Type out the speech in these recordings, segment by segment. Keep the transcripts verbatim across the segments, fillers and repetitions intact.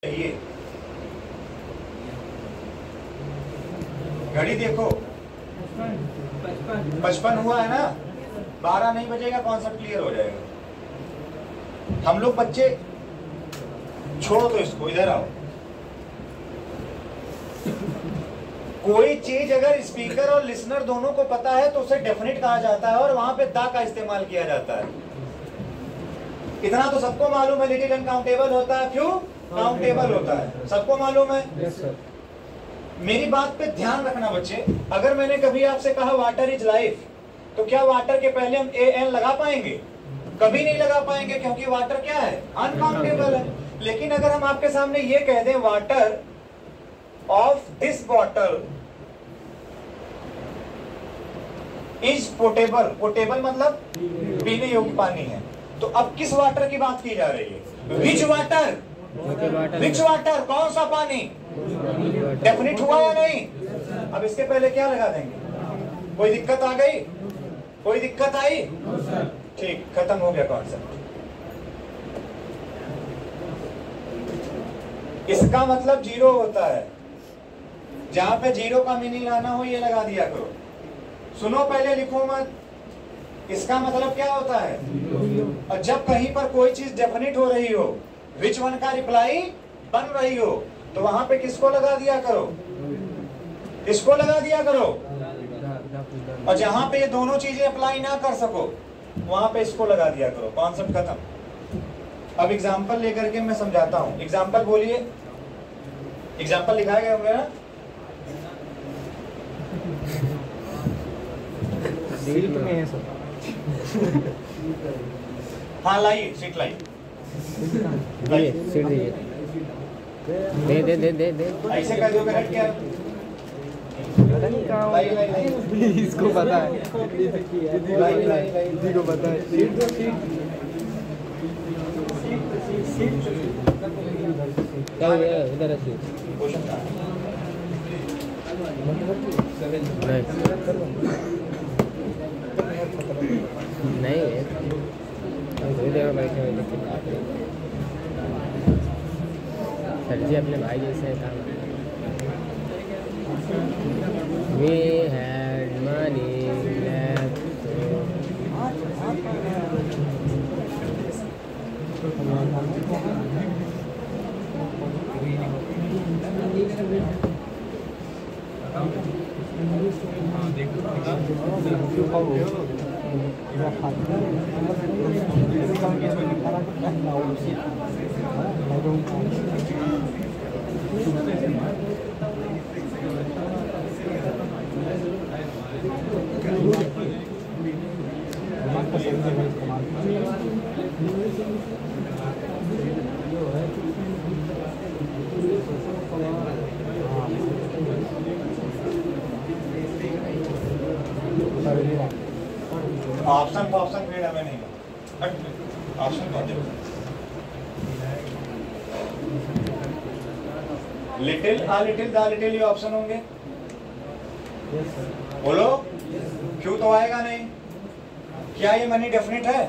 ये घड़ी देखो पचपन हुआ है ना, बारह नहीं बजेगा, कॉन्सेप्ट क्लियर हो जाएगा। हम लोग बच्चे छोड़ो तो इसको, इधर आओ। कोई चीज अगर स्पीकर और लिसनर दोनों को पता है तो उसे डेफिनेट कहा जाता है और वहां पे दा का इस्तेमाल किया जाता है। इतना तो सबको मालूम है, लिटिल अनकाउंटेबल होता है, क्यों काउंटेबल होता है, सबको मालूम है। Yes sir. मेरी बात पे ध्यान रखना बच्चे, अगर मैंने कभी आपसे कहा वाटर इज लाइफ, तो क्या वाटर के पहले हम ए एन लगा पाएंगे? कभी नहीं लगा पाएंगे, क्योंकि वाटर क्या है, अनकाउंटेबल है। लेकिन अगर हम आपके सामने ये कह दें water of this bottle is potable, potable मतलब पीने योग्य पानी है, तो अब किस वाटर की बात की जा रही है? विच वाटर, विच वाटर, कौन सा पानी? डेफिनिट हुआ या नहीं? अब इसके पहले क्या लगा देंगे? कोई दिक्कत आ गई? कोई दिक्कत आई? ठीक, खत्म हो गया कॉन्सेप्ट। इसका मतलब जीरो होता है, जहां पे जीरो का मीनिंग लाना हो ये लगा दिया करो। सुनो पहले, लिखो मत। इसका मतलब क्या होता है? और जब कहीं पर कोई चीज डेफिनिट हो रही हो, विच वन का रिप्लाई बन रही हो, तो वहां पे किसको लगा दिया करो? इसको लगा दिया करो। और जहां पे ये दोनों चीजें अप्लाई ना कर सको, वहां पे इसको लगा दिया करो। कॉन्सेप्ट खत्म। अब एग्जांपल लेकर के मैं समझाता हूं। एग्जांपल बोलिए। एग्जांपल लिखाया गया होगा ना? सीट में है सर। हाँ लाइए, सीट लाइए। ये सीट दीजिए। दे दे दे दे दे ऐसे कर दोगे हट क्या? पता नहीं कहाँ लाइए लाइए लाइए। इसको पता है, लाइए लाइए लाइए। किसी को पता है। सीट दो, सीट क्या हो गया? इधर है सीट। क्वेश्चन का नहीं है, थोड़ी देर में बैठे हुए सर जी अपने भाई जैसे काम। We had money left. Option तो ऑप्शन ग्रेड हमें नहीं, ऑप्शन कौन दे? Little, a little, the little ये ऑप्शन होंगे। बोलो, क्यों तो आएगा नहीं? क्या ये मनी डेफिनिट है?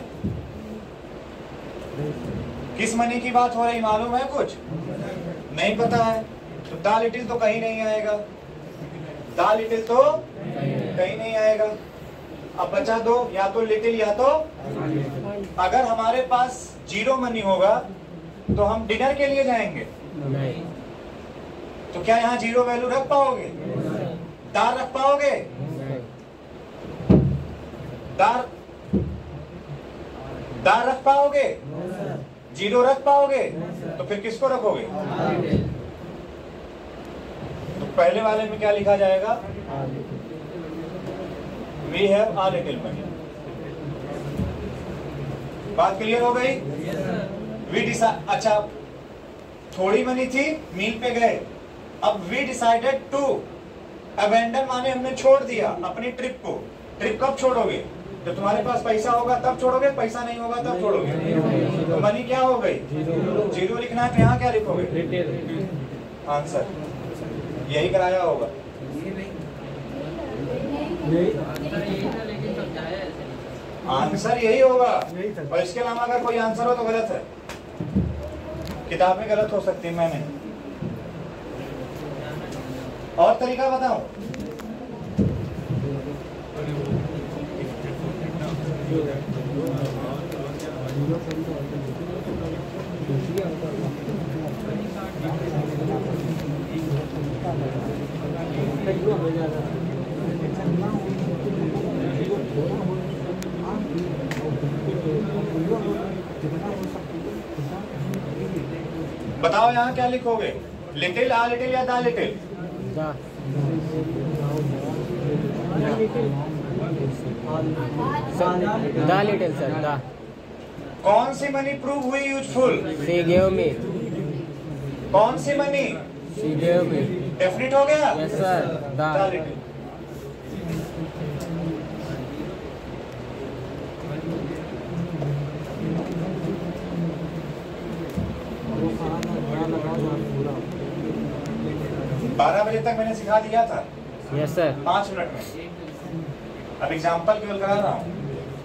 किस मनी की बात हो रही मालूम है? कुछ नहीं पता है तो दा लिटिल तो कहीं नहीं आएगा, दा लिटिल तो कहीं नहीं आएगा। अब बचा दो, या तो लिटिल या तो। अगर हमारे पास जीरो मनी होगा तो हम डिनर के लिए जाएंगे नहीं, तो क्या यहाँ जीरो वैल्यू रख पाओगे? दार रख पाओगे? दार दार रख पाओगे? जीरो रख पाओगे? तो फिर किसको रखोगे? तो पहले वाले में क्या लिखा जाएगा? We have a little money. बात क्लियर हो गई? We decide, अच्छा थोड़ी मनी थी, मील पे गए, अब we decided to abandon माने हमने छोड़ दिया अपनी ट्रिप को। ट्रिप कब छोड़ोगे? जब तुम्हारे पास पैसा होगा तब छोड़ोगे, पैसा नहीं होगा तब छोड़ोगे। तो मनी क्या हो गई? जीरो लिखना है तो यहाँ क्या लिखोगे? आंसर यही कराया होगा। आंसर यही होगा, और इसके अलावा अगर कोई आंसर हो तो गलत है। किताबें गलत हो सकती, मैं नहीं। और तरीका बताऊं? बताओ यहाँ क्या लिखोगे? लिटिल, आ लिटिल या दा लिटिल? दा लिटिल सर, दा। कौन सी मनी प्रूव हुई यूजफुल? She give me. कौन सी money? She give me. Definite हो गया? यस सर, दा। दा लिटिल। बारह बजे तक मैंने सिखा दिया था। Yes sir. पांच मिनट में। अब एग्जाम्पल केवल करा रहा हूं।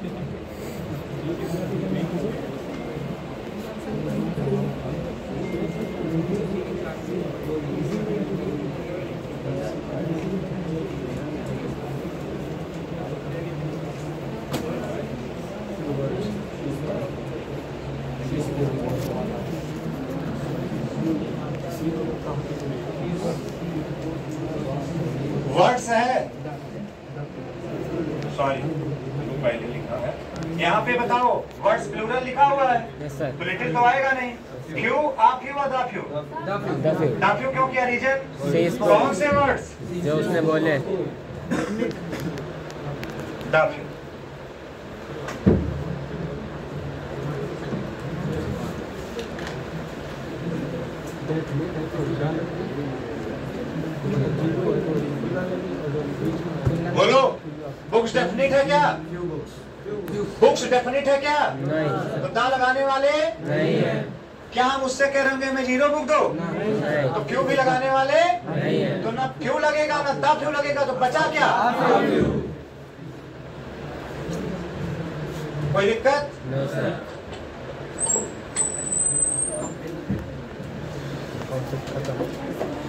वर्ड्स है, सॉरी पहले लिखा है यहाँ पे। बताओ वर्ड्स प्लूरल लिखा हुआ है। Yes sir. तो लिटिल तो आएगा नहीं। फ्यू, आ फ्यू और दा फ्यू? दा फ्यू। दा फ्यू क्यों किया? रीजन? कौन से वर्ड्स जो उसने बोले? दा फ्यू। बोलो, बुक्स डेफिनिट है क्या? बुक्स डेफिनिट है क्या? नहीं। तो दा लगाने वाले नहीं है। क्या हम उससे कह रहे होंगे मैं जीरो बुक दो? नहीं। तो क्यों भी लगाने वाले नहीं है। तो ना क्यों लगेगा ना दा क्यों लगेगा, तो बचा क्या? कोई दिक्कत? No sir. खत्म।